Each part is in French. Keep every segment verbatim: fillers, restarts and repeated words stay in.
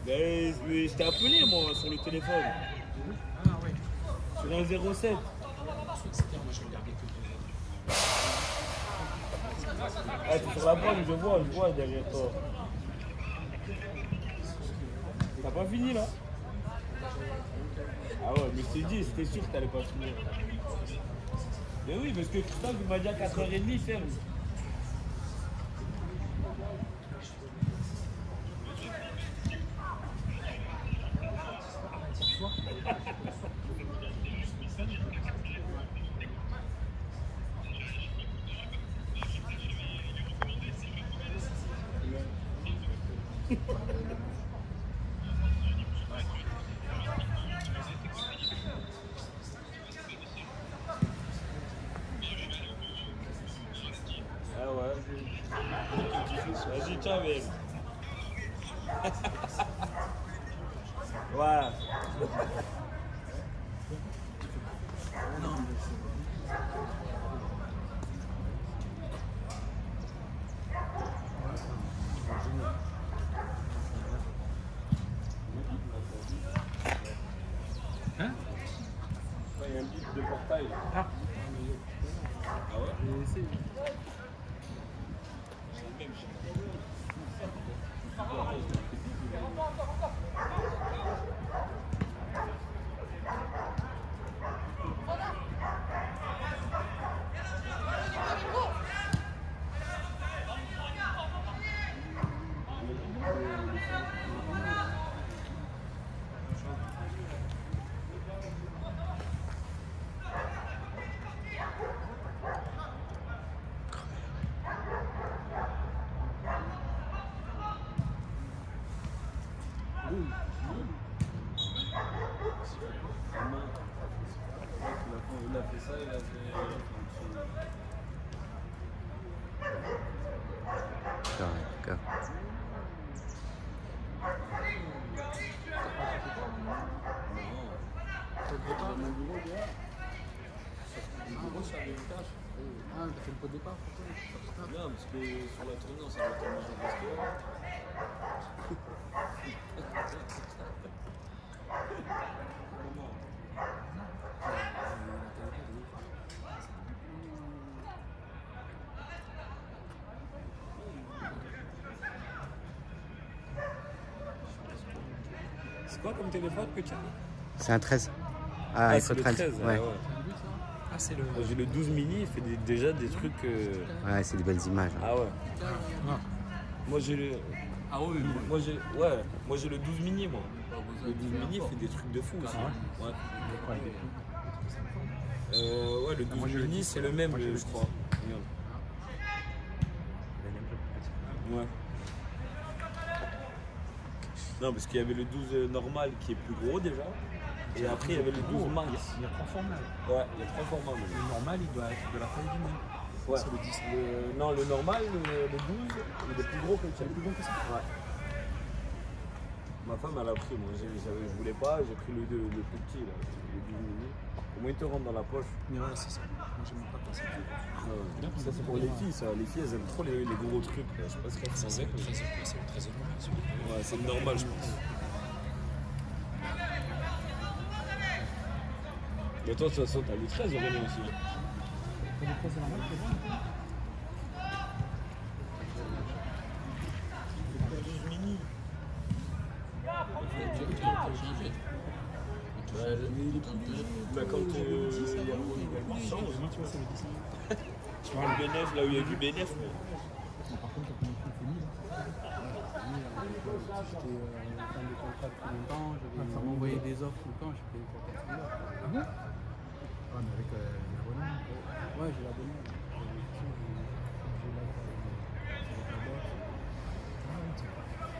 Mais, mais je t'ai appelé moi sur le téléphone. Ah ouais. Sur un zéro sept. Moi je regardais que. Ah, t'es sur la bonne, je vois, je vois derrière toi. T'as pas fini là? Ah ouais, mais je t'ai dit, c'était sûr que t'allais pas finir. Mais oui, parce que Christophe il m'a dit à quatre heures trente ferme. Ah ouais. Vas-y, ciao, mec. Ouais. Hein? Il y a un bip de portail. Ah. Ah ouais? J'ai essayé. Il a fait ça, il a fait. D'accord. Mon bureau, là. Mon bureau, ça avait une tâche. Ah, t'as fait le pot de départ? Non, parce que sur la tournée, on s'est arrêté à manger au restaurant. C'est quoi comme téléphone que tu as? C'est un treize. Ah, Ah, il c'est faut le treize. treize, Ouais. ouais. Ah, c'est le. Moi, j'ai le douze mini, il fait des- déjà des trucs. euh, Ouais, c'est des belles images. hein. Ah ouais. Ah, Moi j'ai le. ah oui, oui. Moi j'ai. Ouais, moi j'ai le douze mini moi. Le douze mini il fait des trucs de fou aussi. Ah Ouais. Ouais. Euh, ouais, le douze moi, j'ai le mini dix, c'est le même, moi, j'ai le je crois. Regarde. Ouais. Non, parce qu'il y avait le douze normal qui est plus gros déjà. Et après il y avait le douze max. Il y a trois formats. Ouais, il y a trois formats maintenant. Le normal, il doit être de la taille du même. Ouais. C'est le dix. Le- non, le normal, le, le douze, il est plus gros que le C'est le plus grand que ça? Ouais. Ma femme elle a pris, moi j'ai- j'avais- je voulais pas, j'ai pris le, le, le plus petit là, le douze mini. Au moins il te rentre dans la poche. Mais ouais, c'est ça. Moi, j'aime pas passer. Ouais. Ça c'est pour les filles ça, les filles elles aiment trop les, les gros trucs. Là. Je sais pas ce qu'elles font C'est avec. le mais- treize, c'est le treize normal, celui-là. Ouais, c'est le normal je pense. Mais toi de toute façon t'as le treize Aurélien aussi. T'as le treize normal, c'est bon? Le douze mini. Bah quand euh, il y a le change, Tu vois, c'est le dix. tu prends le bénéf là où il y a du bénéf. mais- Bon, par contre, t'as pas fait mille. J'étais euh, fan de contrat depuis longtemps, j'avais envoyé des offres tout le temps, j'ai payé pour quatre mille. Ah bon? Ouais, mais avec euh, l'abonnement. Ouais, j'ai l'abonnement. J'ai j'ai la sur la boîte. Ah oui, tiens.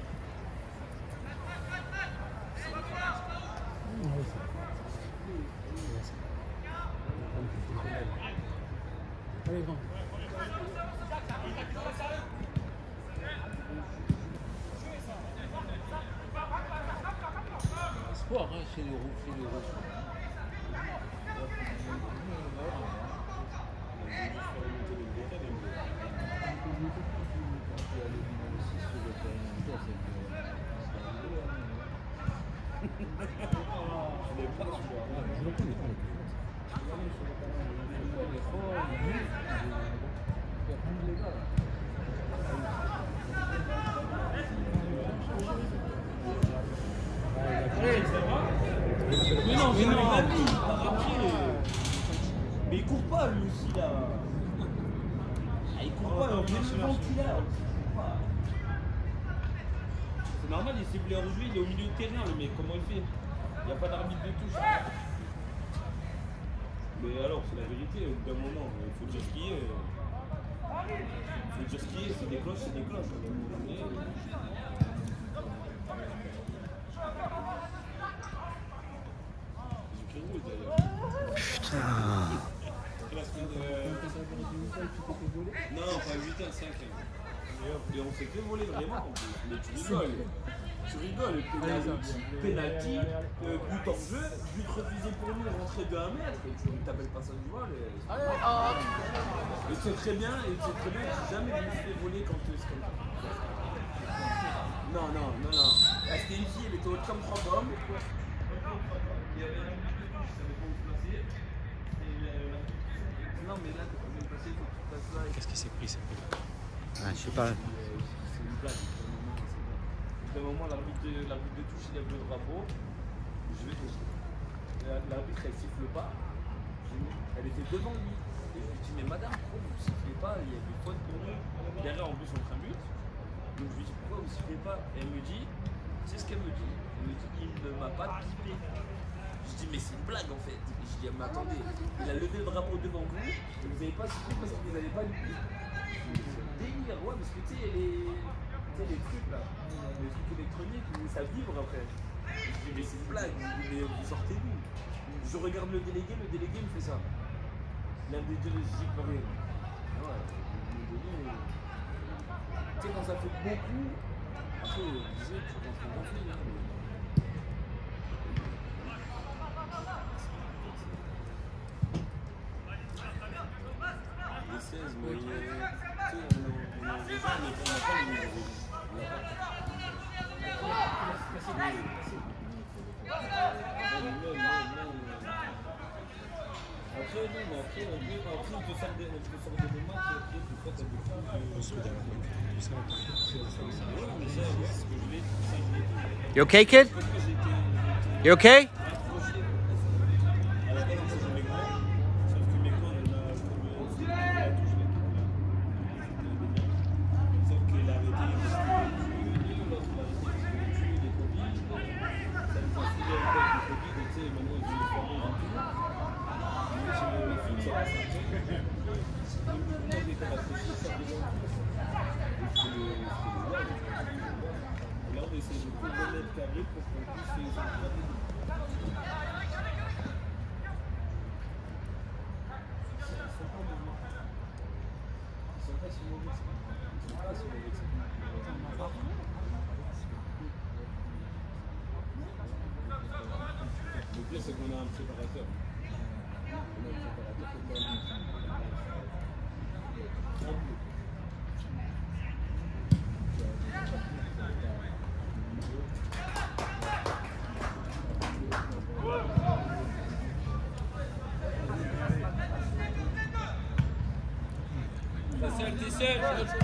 Ah oui, c'est allez, vends. Sport, hein, chez les roues, chez les roues. Mais non, mais non, Nabi, mais il court pas lui aussi là. Ah, il court pas, il est le vent qu'il a. C'est normal, il s'est blessé aujourd'hui, il est au milieu de terrain le mec, comment il fait? Il n'y a pas d'arbitre de touche. Mais alors, c'est la vérité, au bout d'un moment, il faut dire ce qui est. Il faut dire ce qui est, c'est des cloches, c'est des cloches. Putain. Non, pas huit heures, cinq heures. Et on s'est fait voler vraiment en plus. Mais tu rigoles. Tu rigoles. Penalty, euh, but en jeu, but refusé pour nous, rentrée de un mètre. Et tu t'appelles pas ça du vol. Et tu sais très bien, et tu sais très bien que jamais je me suis fait voler quand c'est comme ça. Non, non, non, non. Ah, c'était une fille, elle était haute comme trois hommes. Il y avait un but de touche, je savais pas où se placer. Non, mais là, t'es pas bien passé, il faut que tu passes là. Qu'est-ce qui s'est pris, ça? Ah, je sais pas. C'est une blague. Au moment, l'arbitre de, l'arbitre de touche, il lève le drapeau. Je vais toucher. L'arbitre, elle siffle pas. Elle était devant lui. Et je lui dis, mais madame, pourquoi vous ne sifflez pas? Il y a des fautes pour nous. Derrière, en plus, on prend un but. Donc je lui dis, pourquoi vous ne sifflez pas? Et elle me dit, c'est ce qu'elle me dit. Elle me dit, il ne m'a pas pipé. Je dis, mais c'est une blague en fait. Je dis, mais attendez, il a levé le drapeau devant vous, et vous n'avez pas sifflé parce que vous n'avez pas lu. C'est délire, ouais, parce que tu sais, les, les trucs là, les trucs électroniques, ça vibre après. Je dis, mais c'est une blague, mais vous sortez d'où? Je regarde le délégué, le délégué me fait ça. L'un des deux, je dis, pareil. Ouais, le délégué, tu sais, quand ça fait beaucoup, après, je disais, tu penses qu'on gonfle, hein. seize, mais tu sais, on a déjà, mais on n'a pas le niveau. On n'a après, non, mais après, on peut, après, on peut faire des, on peut faire des matchs, après, des fois, t'as des choses. Ouais, mais ça, c'est ce que je l'ai, ça, je l'ai. You okay, kid? You okay? Le pire, c'est qu'on a un préparateur. On a un préparateur qui peut pas T'es seul, t'es seul.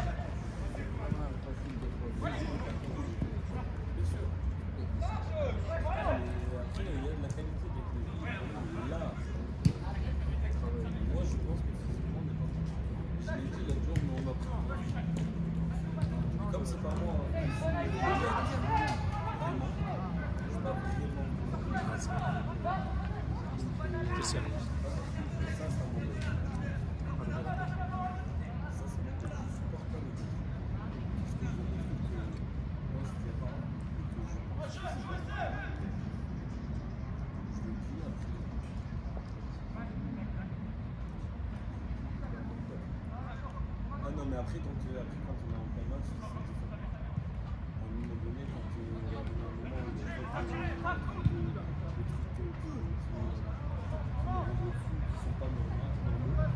Non mais après quand, après, quand on est en plein match, c'est différent. À un moment donné, quand il y a un moment où il y a des trucs qui sont pas normaux,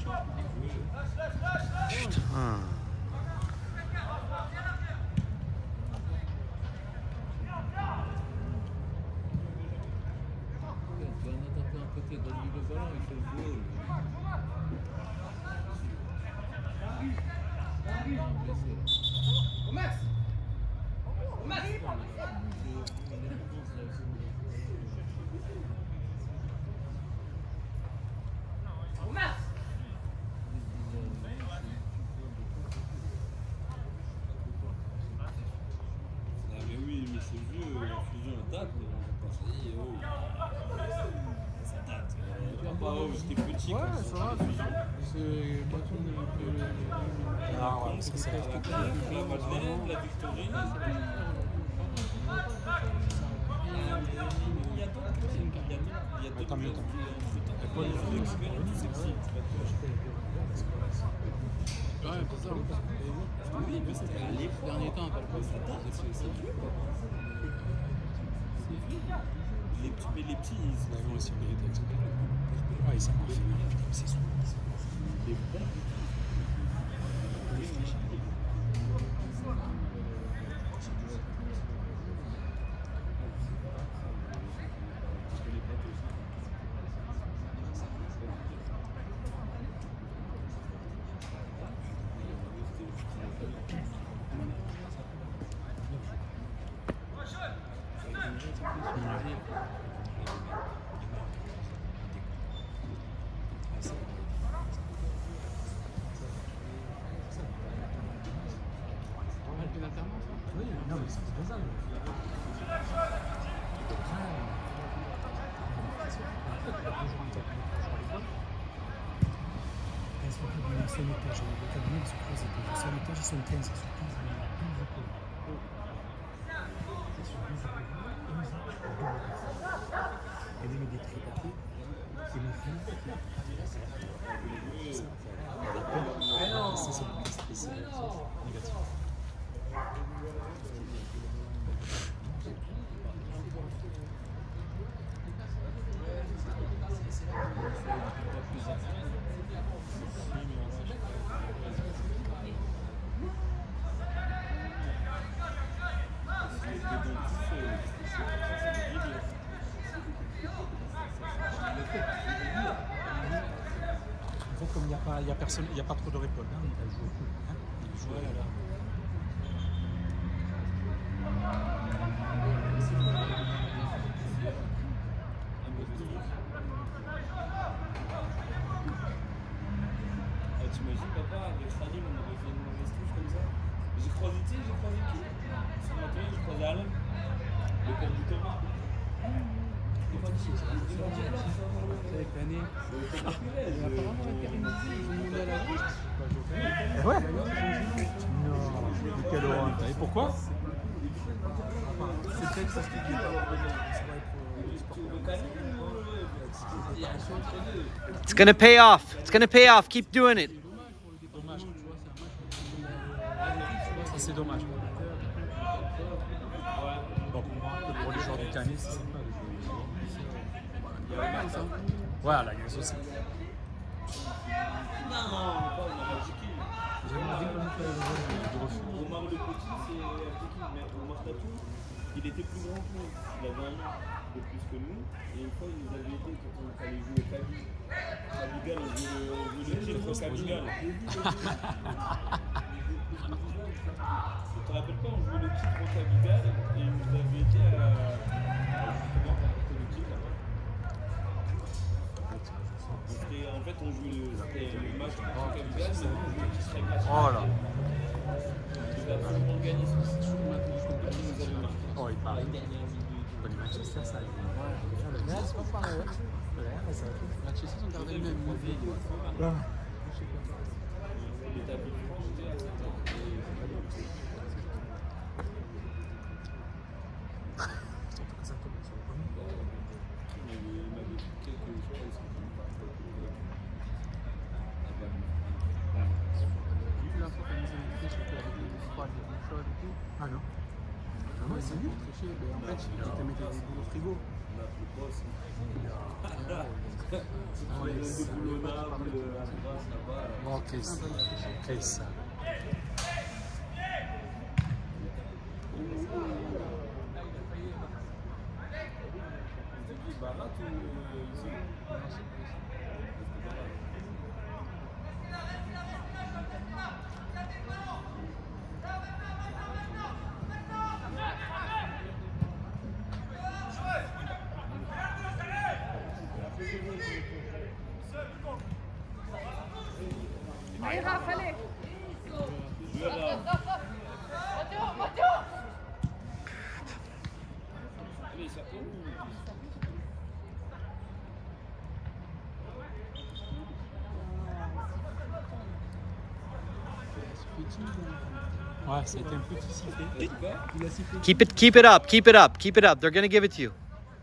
Putain. C'est vieux, la fusion date, mais on va pas ça y est, oh. Ça date. Euh, pas oh, j'étais petit Ouais, quand ça va. C'est pas tout le. Ah, ouais, ça c'est la Madeleine, la Madeleine, la Victorine. Il y a d'autres il y a d'autres Attends, il y a attends. d'autres il y a d'autres c'est petit. Ouais, c'est ça. Oui, mais c'était à l'époque. Dernier temps, pas le coup. Ça date, c'est vieux. C'est vieux. Les petits, mais les petits, ils sont aussi en vérité. Ouais, ils sont en fait. C'est sûr. les bons. Oui, non, mais c'est faisable. Elles sont plus du ancien étage, les cabinets sont trois étages. L'ancien étage, ils sont quinze, ils sont quinze, il y a douze épaules. C'est sur douze épaules, onze double et même des tripapiers, et les filles, c'est ça, c'est négatif. En fait, comme il n'y a pas, il y a personne, il n'y a pas trop de réponse, hein, il va jouer au coup. Hein, il joue à la... Ah, t'imagines, papa, avec Khalil, on avait fait une mauvaise touche comme ça. J'ai croisé, tu sais, j'ai croisé qui sur ma télé, j'ai croisé Alain, le père du Thomas. Il m'a dit, il m'a dit, alors, ça va voir le C'est avec l'année. Et Apparemment, avec Karim Benzema, ils ont demandé à la gauche. Eh ouais. Non, quelle honte. Et pourquoi? C'est peut-être parce qu'il est pas ordonné. Ça va être It's gonna pay off. It's gonna pay off. Keep doing it. dommage, tu vois, c'est un match. Ça, c'est dommage. Bon, pour moi, pour les joueurs du Canet, c'est sympa de jouer. Il y a la ça. Ouais, à la Grèce aussi. Non, pas on a Magic. J'aimerais bien connaître le joueur de refus. Omar le Petit, c'est Magic, mais Omar Tatou, il était plus grand que nous. Il avait un an de plus que nous. Et une fois, il nous avait aidé quand on allait jouer au Kaby. Kabygal, on jouait le titre au Kabygal. Tu te rappelles pas, on jouait le titre au Kabygal et il nous avait aidé à justement remporter le titre là-bas. C'était- En fait, on jouait le, c'était le match contre le Kabygal, mais nous, on jouait le titre avec la Oh là. Il devait absolument gagner ce titre. Il nous avait marqué. Oh, il parle. On connaît Manchester, ça. Ouais, le Real, c'est pas pareil. Le Real, ça va tout. Manchester, ils ont gardé le même niveau. L'établi de France, j'étais à sept ans. Ça commence sur le premier. Il m'avait il m'avait dit quelque chose, ils sont venus par contre. J'ai vu l'info comme ils ont écrit, c'était avec les froides, les chaudes et tout. Ah non. Ah ouais, c'est nul. Triché, mais en fait, ils te mettaient des boules au frigo. On a le boss. Oh, Le les boulonnard, le Ambras là-bas. là. Oh, che sa. Che sa. C'est qui Barat ou euh, ici? Allez, Raph, allez. Allez, ça tombe. Ouais, ça a été un petit sifflet. Il a sifflé. Keep it, keep it up, keep it up, keep it up. They're gonna give it to you.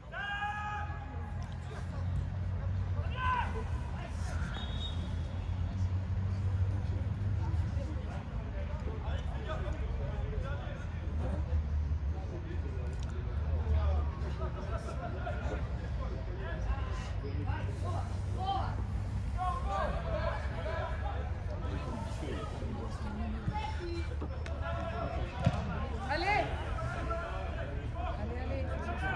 Allez. Allez, allez.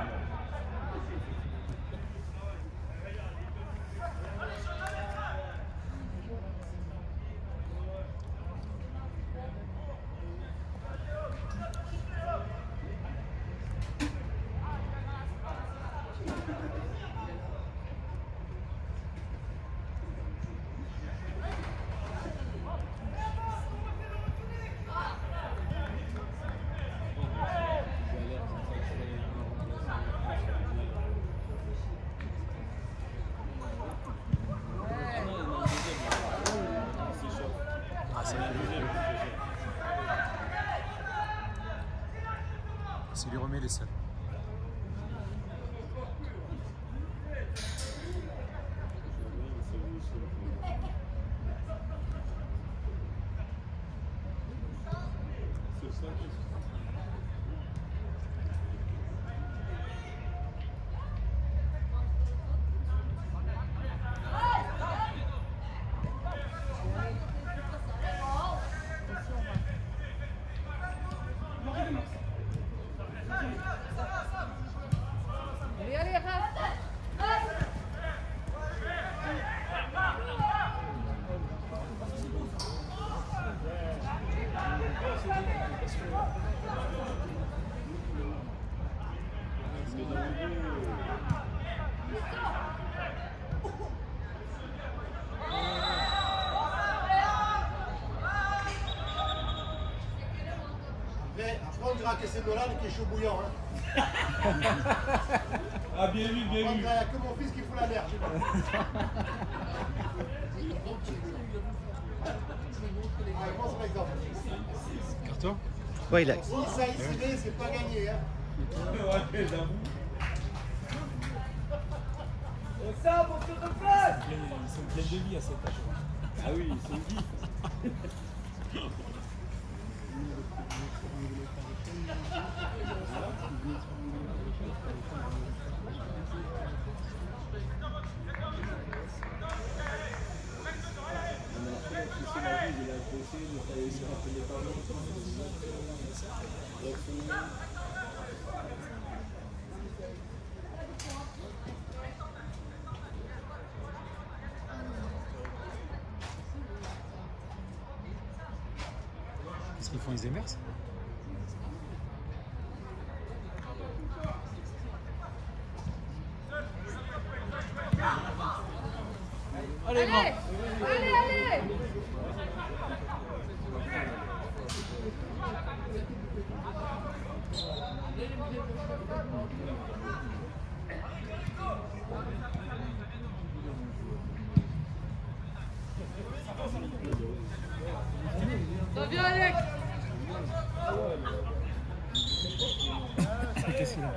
Ah, c'est C'est lui remet les seuls. C'est ça. Allez, allez, Raph. Après, après, on dira que c'est Nolan qui est chaud bouillant. Hein. Ah, bien vu, bien On vu. dira que mon fils qui fout la merde. Ouais, pense par exemple. Carton. Wait, like, Si ça ici, c'est pas gagné. Hein. Ouais, j'avoue. Ils sont bien de vie à cet âge. Ah oui, ils sont vifs. Qu'est-ce qu'ils font, ils émergent? Allez, allez, allez. Ça vient, Alex. Qu'est-ce qu'il a?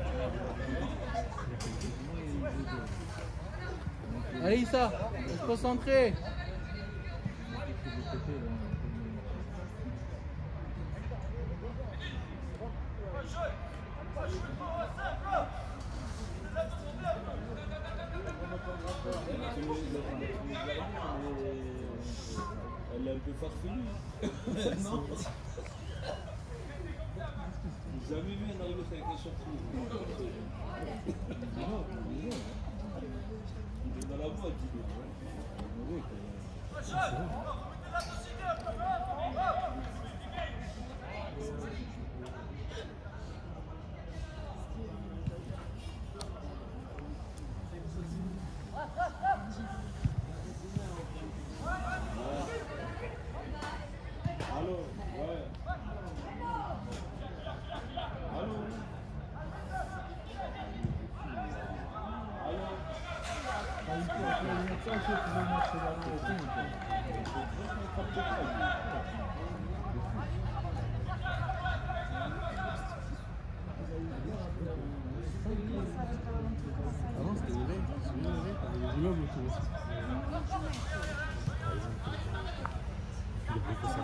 Allez, Issa, on se concentrer. Elle est un peu farfelue. Non. J'ai jamais vu un arrivée avec un champion. Il est dans la boîte, il est. Allô, ouais. Allô. Avant c'était les veilles, c'est bien les veilles, t'avais des immeubles autour aussi. Il y avait que ça.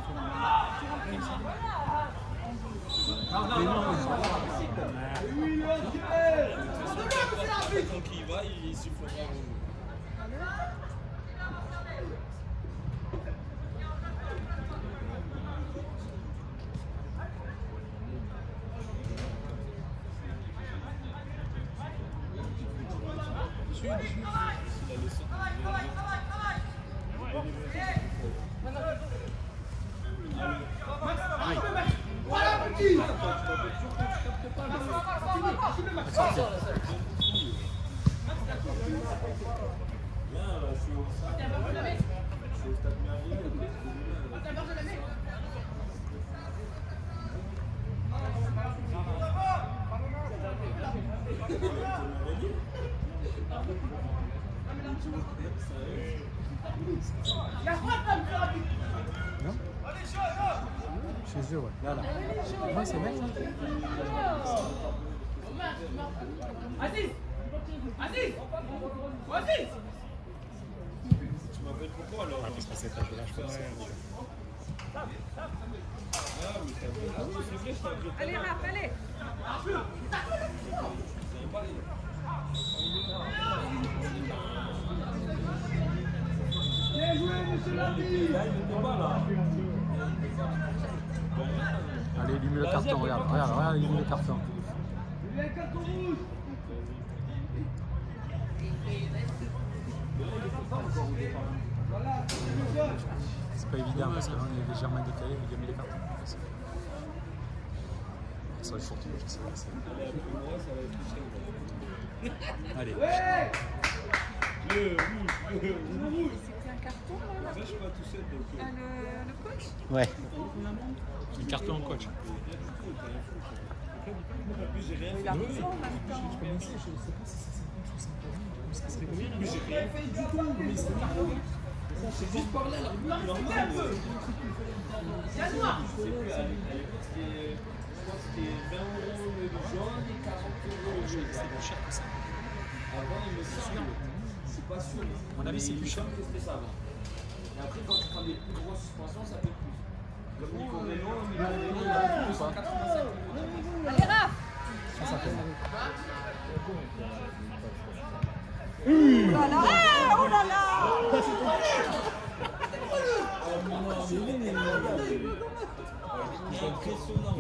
Mais non, Quand il va, il soufflera. non. Chez eux, ouais. Là, là. Ouais, c'est mec, là. Aziz Aziz Aziz Tu m'appelles pourquoi alors? Parce que c'est pas de l'âge pour ça. Ah, mais t'as vu, ah oui, c'est vrai, je t'ai appelé. Allez Raph, allez. Là, il n'était pas là. Allez, il lui met le carton, regarde, regarde, regarde, il lui met le carton. C'est pas évident parce qu'on est légèrement décalé, il lui a mis les cartons. Ça va être fort, je sais pas. Allez. Le rouge, le rouge. C'était un carton là, Ça, je suis pas tout seul donc. Ah, le, le coach. Ouais. Le carton en coach. En plus, j'ai rien Il fait. a raison en même temps. Mais j'ai rien fait du tout. Mais c'est c'est juste parler à l'arbitre normal. Je sais plus, à l'époque, c'était. Je crois que c'était vingt euros le jaune et quarante euros le jaune. C'est plus cher que ça. Avant, il me semble. Je suis pas sûr. Mon avis, c'est plus cher. que c'était ça avant. Et après, quand tu prends des plus grosses suspensions, ça fait plus. Comme Nico Bello, Nico Bello, il a deux cent quatre-vingt-cinq. Allez Raph. Ça, ça fait mal. Oh là là. Ah, oh là là. C'est impressionnant.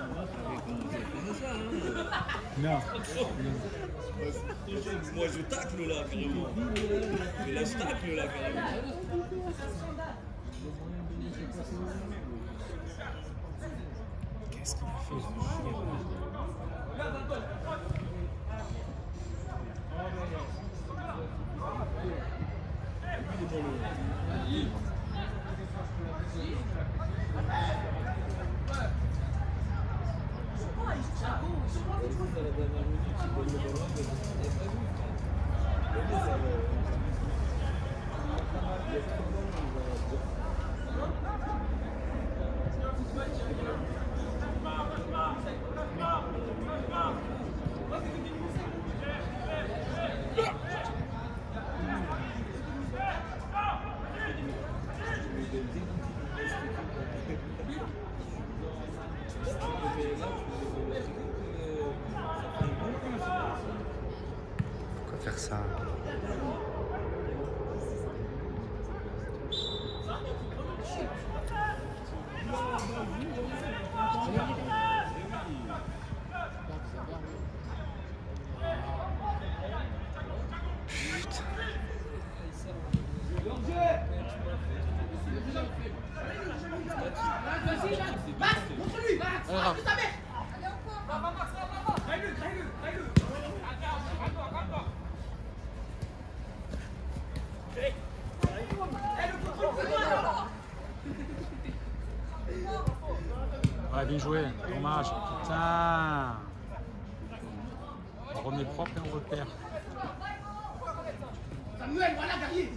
Non. Moi, je tacle là, carrément. Mais là, je tacle là, carrément. Qu'est-ce qu'il a fait? Pourquoi faire ça? Allez, Raph. Ouais, bien joué. Dommage. Putain. On remet propre et on repère. Samuel, voilà, guerrier.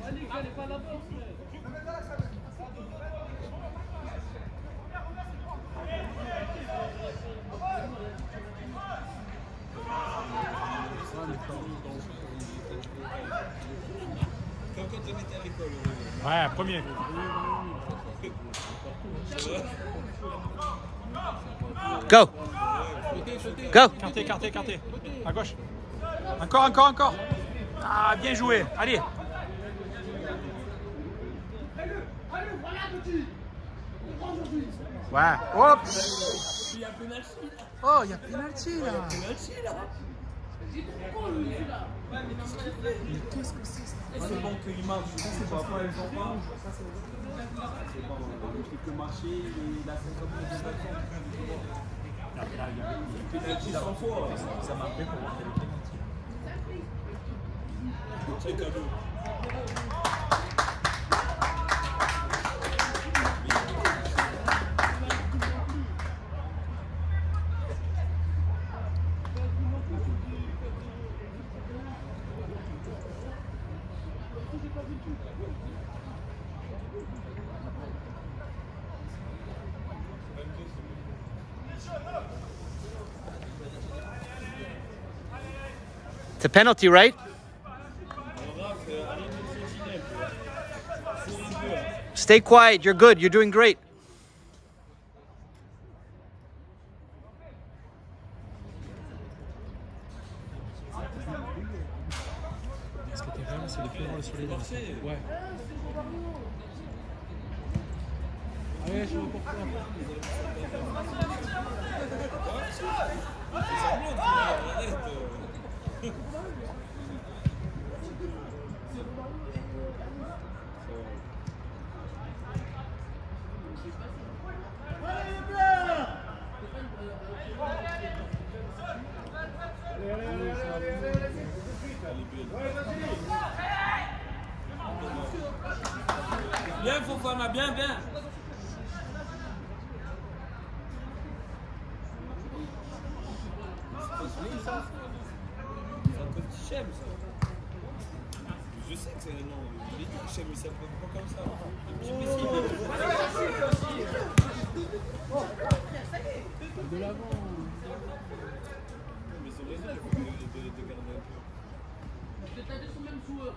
Comme quand on était à l'école. Ouais, premier. Go. Go. Écarté, écarté, écarté. À gauche. Encore, encore, encore. Ah, bien joué. Allez. Ouais. Hop. Il y a penalty là. Oh, il y a penalty là. Penalty là. Qu'est-ce que c'est ça? C'est bon qu'il marche, ça c'est pas pas les enfants. Ça c'est bon, il fait que marcher, il a cinquante minutes de penalty cent fois. Ça m'a fait pour monter le penalty. C'est cadeau. It's a penalty, right? Stay quiet. You're good. You're doing great. Ce qui était vraiment, c'est de plus avoir le soleil dans le ouais. Allez, je vais pour toi. Bien, Fofana, bien, bien. C'est un petit Chem, ça. Je sais que c'est un nom. Je l'ai dit que Chem, il s'appelle pas comme ça. J'ai pas essayé. De l'avant. Mais c'est raison, il faut de garder un peu. Je t'ai sur le même joueur.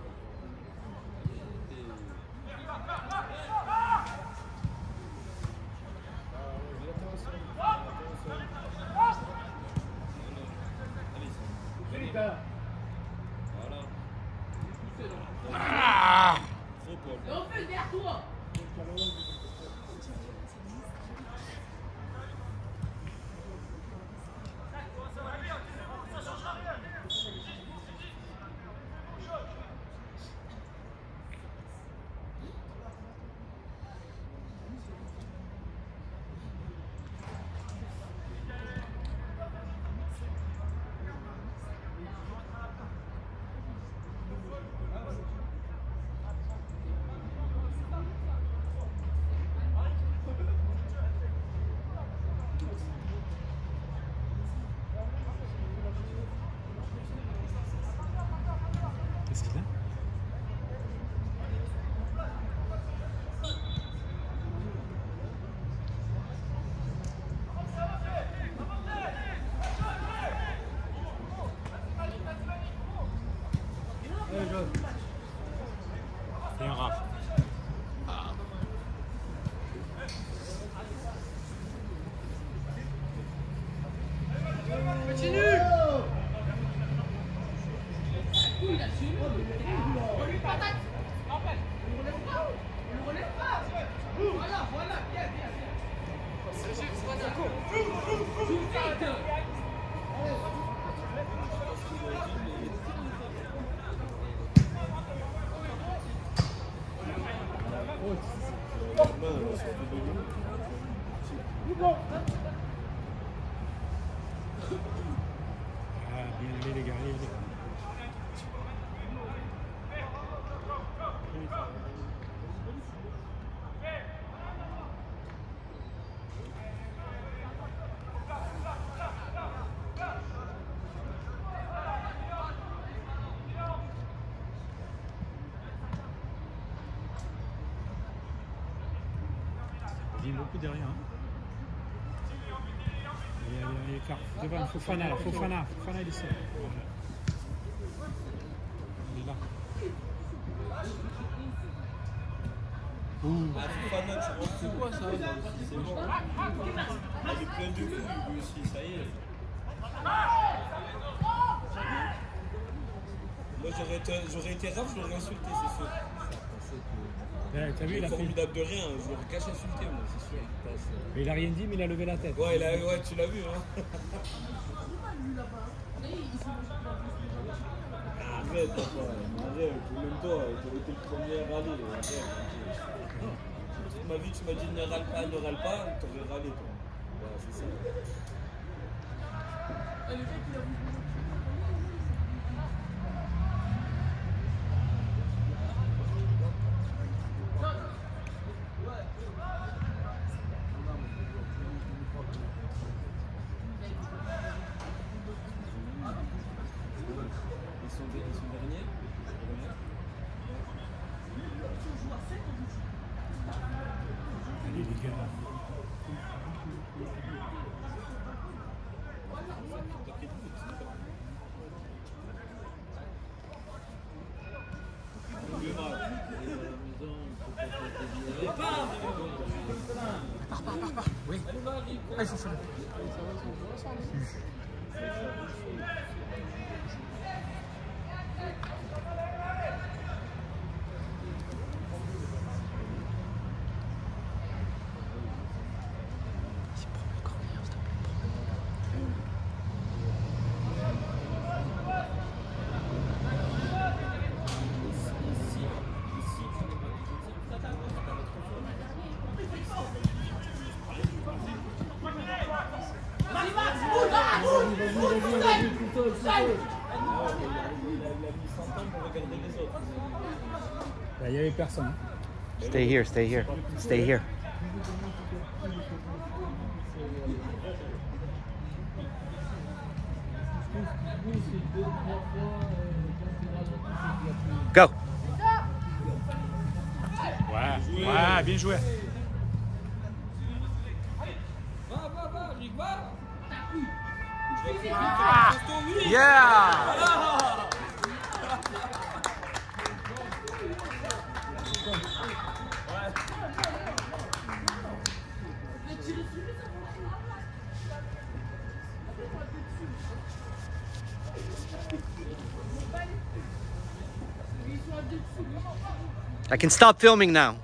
Voilà. Et on fait derrière toi. Qu'est-ce qu'il a? Allez, John. Et un raf. vient beaucoup derrière. Hein. Il y a, il y a écart. Devant, Fofana, là, Fofana, Fofana, il est seul. Il est là. Ouh. Ah, Fofana, tu vois, c'est quoi ça? C'est bon. Il est plein de coups, lui aussi, ça y est. Moi, j'aurais été, j'aurais été rare, je l'aurais insulté, c'est sûr. Ouais, t'as vu, il, il a formidable fait... de rien, je l'aurais caché insulté, moi, c'est sûr. Mais il a rien dit, mais il a levé la tête. Ouais, il a, ouais tu l'as vu, hein. Arrête, papa, arrête, même toi, t'aurais été le premier à râler, arrête. Toute ma vie, tu m'as dit ne râle pas, ne râle pas, t'aurais râlé, toi. Ouais, c'est ça. Oui. Ah, il faut faire. Il n'y avait personne. Stay here, stay here, stay here. Go. Ouais, ouais, bien joué. Va, va, va, Rick, va. Ah, yeah. I can stop filming now.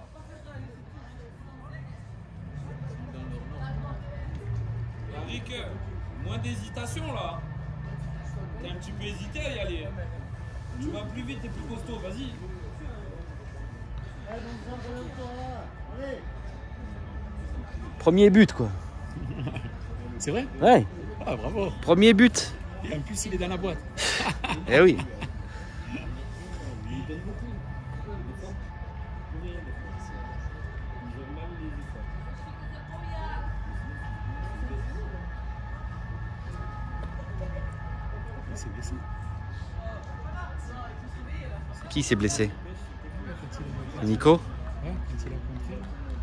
Rick, moins d'hésitation là. T'as un petit peu hésité à y aller. Tu vas plus vite, t'es plus costaud, vas-y. Premier but, quoi. C'est vrai? Ouais. Ah, bravo. Premier but. Et en plus, il est dans la boîte. Eh oui. Qui s'est blessé? Nico? Ouais, quand il a compris.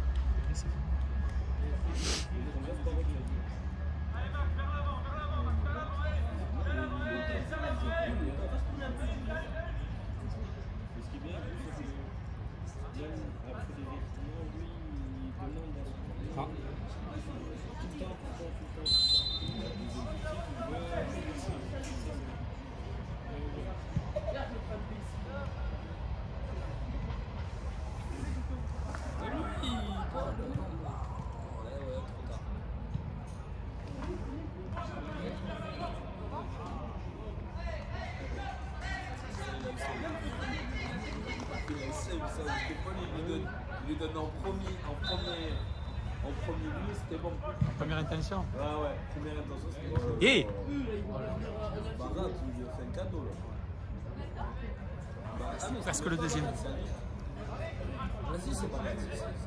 Il lui donne en premier, en premier, en premier lieu, c'était bon. Première intention. Ah ouais, première intention, c'était bon. Et Barra, tu lui as fait un cadeau là. Bah, ah, mais presque le deuxième. Vas-y, c'est pas grave.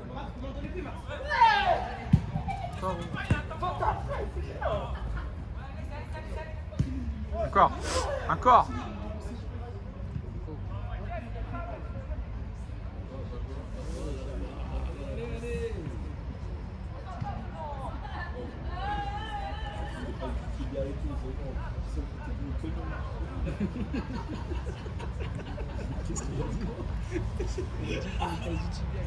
Encore. Encore. Qu'est-ce qu'il a dit? Il a dit qu'on est pas utilisé.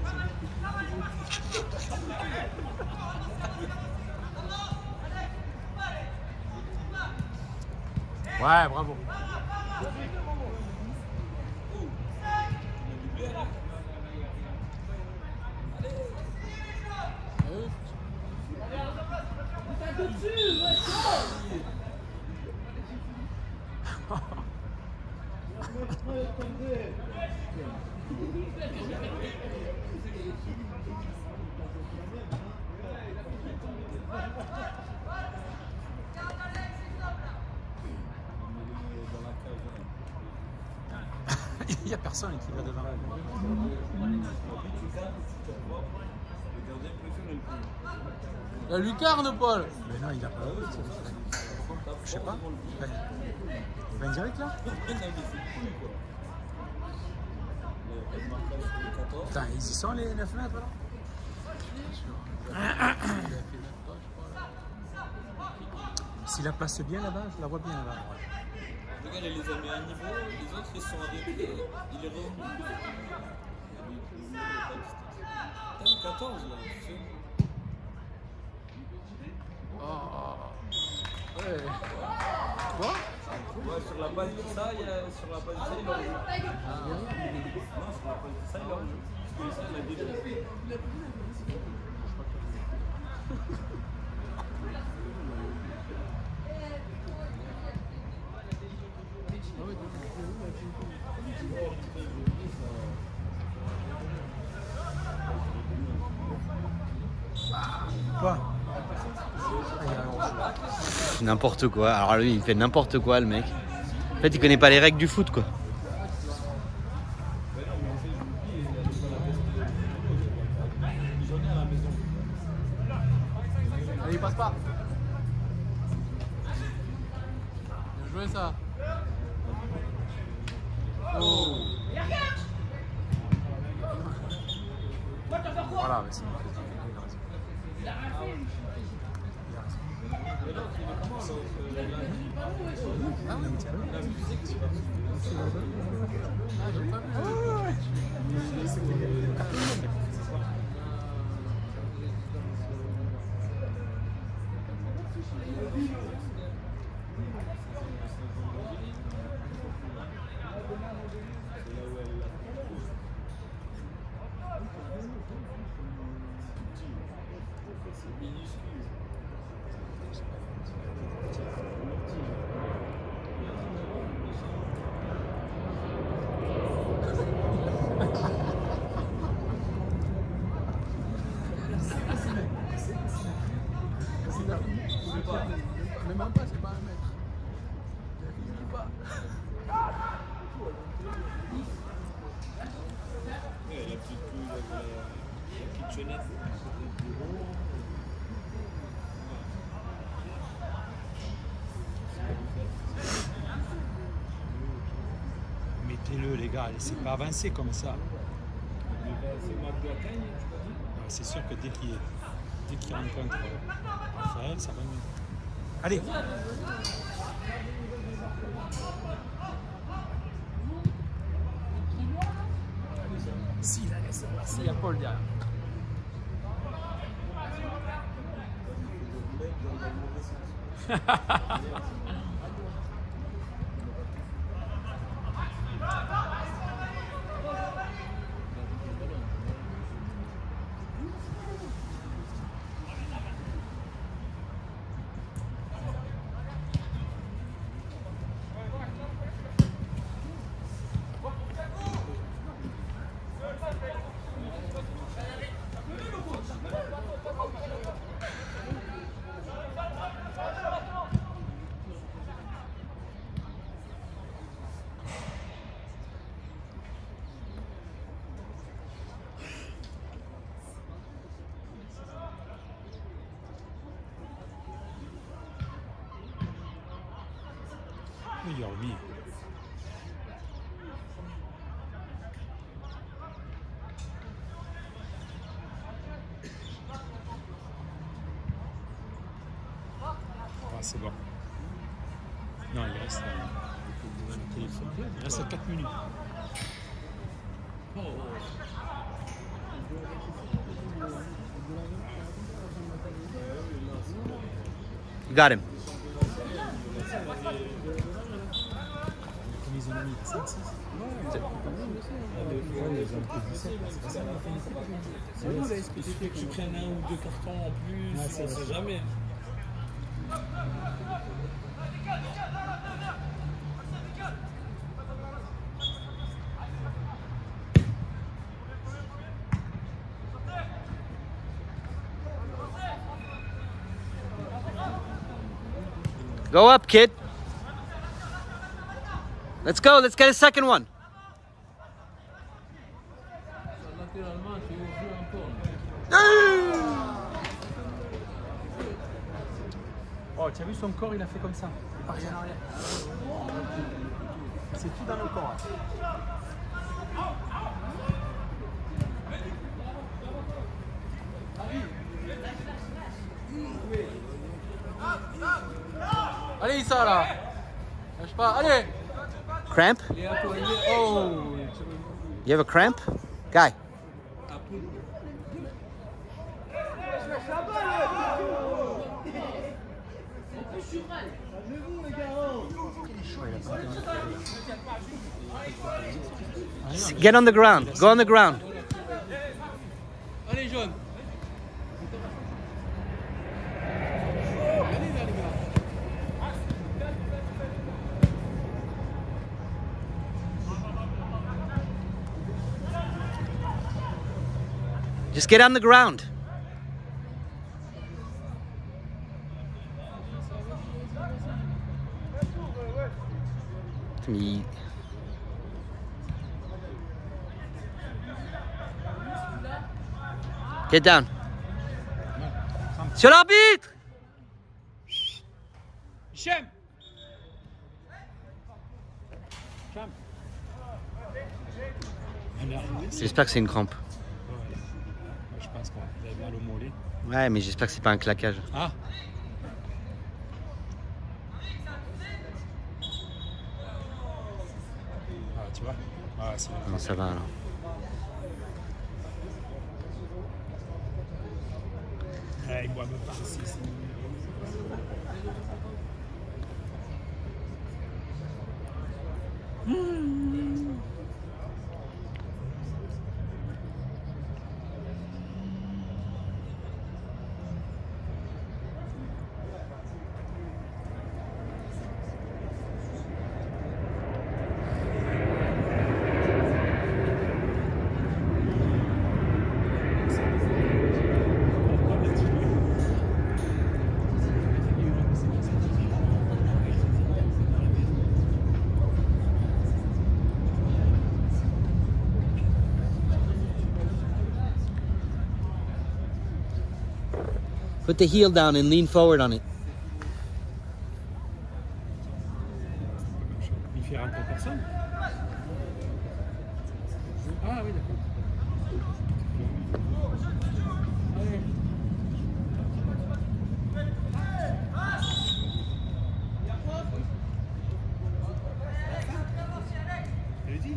Ouais, bravo. Il n'y a personne qui va devant. La lucarne, Paul. Mais non, il a pas. Je sais pas. Il va en direct là? Putain, ils y sont les neuf mètres là? S'il la place bien là-bas, je la vois bien là-bas. Regarde, il les a mis à niveau, les autres ils sont arrêtés, il est revenu. T'as mis quatorze là, tu sais. Oh. Ouais. Quoi? Ouais, sur la base de ça, il y a, sur la base de ça, il a rejoué. Ah. Non, sur la base de ça, il a rejoué. Parce que ça, il a déjà fait. Quoi? N'importe quoi. Alors lui, il fait n'importe quoi, le mec. En fait, il connaît pas les règles du foot, quoi. Allez, il passe pas. Bien joué ça. Oh. Voilà, mais c'est bon. Ah oui, tiens. Ah, j'ai pas vu. Mais même pas, c'est pas un mètre. Il pas. Ouais, la petite couille, la, la petite chenette. Mettez-le les gars, laissez pas avancer comme ça. C'est sûr que dès qu'il dès qu'il rencontre Raphaël, ça va mieux. Allez. Si, là, il y a Paul derrière. Il a remis. Ah, c'est bon. Non, il reste. Euh, téléphone. Il reste quatre minutes. Oh, You got him. Comme ils ont mis cinq six. il suffit que tu prennes un ou deux cartons en plus, Ouais, c'est on sait jamais. Go up, kid. Let's go. Let's get a second one. Latéralement, tu joues encore. Oh, tu as vu son corps, il a fait comme ça. Il est parti en arrière. C'est tout dans le corps. Allez, Issa là. Lâche pas, allez. Cramp? Il est à toi, il est- Oh. You have a cramp? Guy. Get on the ground. Go on the ground. Allez, jaune. Just get on the ground. Me. Get down. Sur l'arbitre! Hichem! Hichem! Ah merde. J'espère que c'est une crampe. Ouais. Je pense qu'il avait mal au mollet. Ouais, mais j'espère que c'est pas un claquage. Ah! Ah, tu vois? Ah, c'est Non, ça va alors. Ouais, il boit même pas. C'est- c'est- Put the heel down and lean forward on it. Il fait rentrer personne. Ah oui, d'accord. Allez. Allez-y.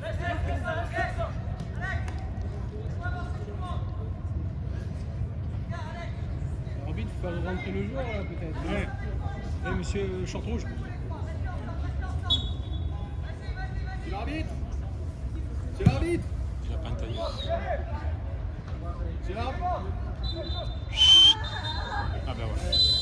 Arbitre, faut faire rentrer le joueur là peut-être. Ouais. Eh, monsieur Short Rouge. C'est l'arbitre. C'est l'arbitre. Il a pas entaillé. C'est l'arbitre. Ah ben voilà.